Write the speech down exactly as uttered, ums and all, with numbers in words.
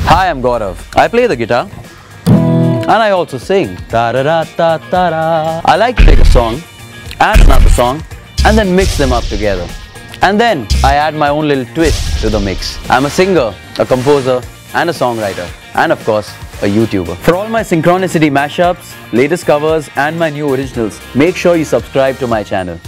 Hi, I'm Gaurav. I play the guitar and I also sing. Ta-ra-ra-ta-ta-ra. I like to take a song and another song and then mix them up together. And then I add my own little twist to the mix. I'm a singer, a composer and a songwriter, and of course a YouTuber. For all my synchronicity mashups, latest covers and my new originals, make sure you subscribe to my channel.